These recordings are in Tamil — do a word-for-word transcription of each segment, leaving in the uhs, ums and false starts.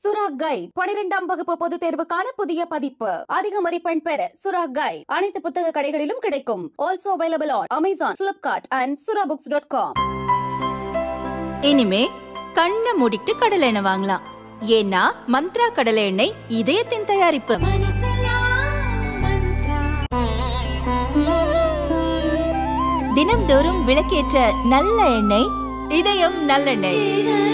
சுரா கைட் பனிரெண்டாம் வகுப்பு பொதுத் தேர்வுக்கான புதிய பதிப்பு. அதிக மதிப்பெண் பெற சுரா கைட் அனைத்து புத்தக கடைகளிலும் கிடைக்கும். Also available on Amazon, Flipkart and Sura books dot com. இனிமே கண்ணை மூடிட்டு கடலை எண்ணெய் வாங்கலாம். ஏன்னா மந்த்ரா கடலை எண்ணெய் இதயத்தின் தயாரிப்பு. தினம்தோறும் விளக்கேற்ற நல்ல எண்ணெய் இதயம் நல்லெண்ணெய்.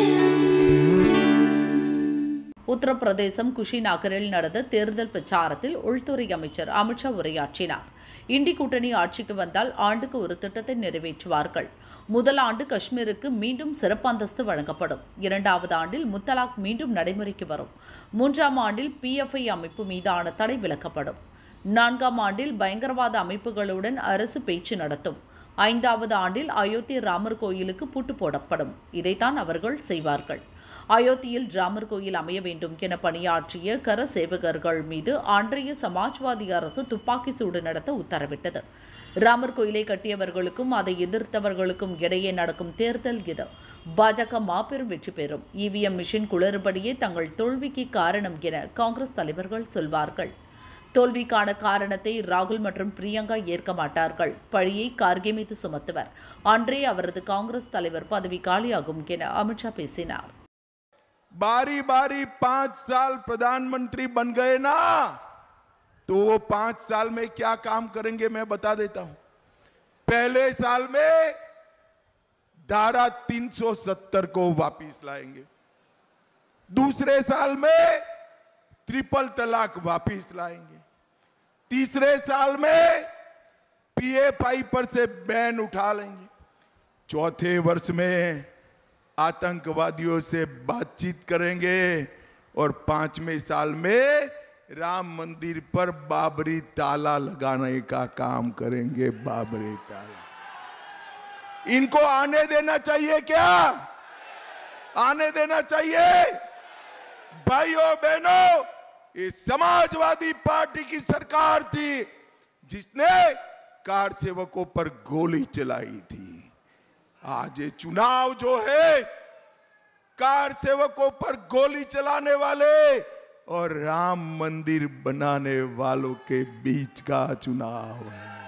உத்தரப்பிரதேசம் குஷிநகரில் நடந்த தேர்தல் பிரச்சாரத்தில் உள்துறை அமைச்சர் அமித்ஷா உரையாற்றினார். இண்டி கூட்டணி ஆட்சிக்கு வந்தால் ஆண்டுக்கு ஒரு திட்டத்தை நிறைவேற்றுவார்கள். முதல் ஆண்டு காஷ்மீருக்கு மீண்டும் சிறப்பு அந்தஸ்து வழங்கப்படும். இரண்டாவது ஆண்டில் முத்தலாக் மீண்டும் நடைமுறைக்கு வரும். மூன்றாம் ஆண்டில் பிஎஃப்ஐ அமைப்பு மீதான தடை விலக்கப்படும். நான்காம் ஆண்டில் பயங்கரவாத அமைப்புகளுடன் அரசு பேச்சு நடத்தும். ஐந்தாவது ஆண்டில் அயோத்தி ராமர் கோயிலுக்கு பூட்டு போடப்படும். இதைத்தான் அவர்கள் செய்வார்கள். அயோத்தியில் ராமர் கோயில் அமைய வேண்டும் என பணியாற்றிய கர சேவகர்கள் மீது அன்றைய சமாஜ்வாதி அரசு துப்பாக்கி சூடு நடத்த உத்தரவிட்டது. ராமர் கோயிலை கட்டியவர்களுக்கும் அதை எதிர்த்தவர்களுக்கும் இடையே நடக்கும் தேர்தல் இது. பாஜக மாபெரும் வெற்றி பெறும். இவிஎம் மிஷின் குளறுபடியே தங்கள் தோல்விக்கு காரணம் என காங்கிரஸ் தலைவர்கள் சொல்வார்கள். தோல்விக்கான காரணத்தை ராகுல் மற்றும் பிரியங்கா ஏற்க மாட்டார்கள். பழியை கார்கே மீது சுமத்துவர். அன்றே அவரது காங்கிரஸ் தலைவர் பதவி காலியாகும் என அமித்ஷா பேசினார். बारी बारी पांच साल प्रधानमंत्री बन गए ना, तो वो पांच साल में क्या काम करेंगे मैं बता देता हूं. पहले साल में धारा तीन सौ सत्तर को वापस लाएंगे. दूसरे साल में ट्रिपल तलाक वापस लाएंगे. तीसरे साल में पीएफआई पर से बैन उठा लेंगे. चौथे वर्ष में आतंकवादियों से बातचीत करेंगे और पांचवें साल में राम मंदिर पर बाबरी ताला लगाने का काम करेंगे. बाबरी ताला इनको आने देना चाहिए क्या? आने देना चाहिए? भाइयों बहनों, ये समाजवादी पार्टी की सरकार थी जिसने कार सेवकों पर गोली चलाई थी. आज ये चुनाव जो है कार सेवकों पर गोली चलाने वाले और राम मंदिर बनाने वालों के बीच का चुनाव है.